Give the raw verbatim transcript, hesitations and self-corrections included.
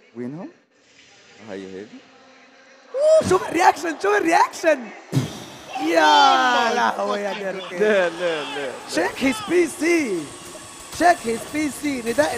وينهم؟ هي هذه. شوف الرياكشن، شوف الرياكشن. يا لهوي يا دركي. لا لا لا شيك هيز بي سي، شيك هيز بي سي. نداء